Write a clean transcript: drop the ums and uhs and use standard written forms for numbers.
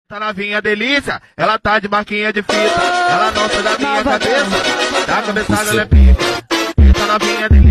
Tá novinha delícia, ela tá de marquinha de fita. Ela não sai da minha cabeça, da cabeçada ela é pica. Tá novinha delícia.